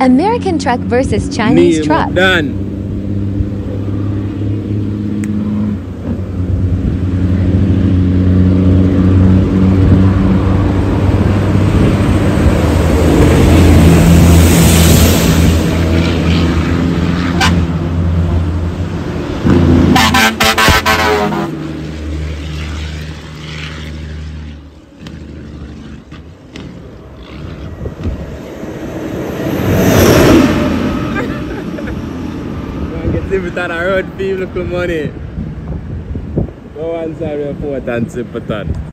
American truck versus Chinese truck. Done. Sip it on the road, people, look at money. Go inside your foot and sip it on.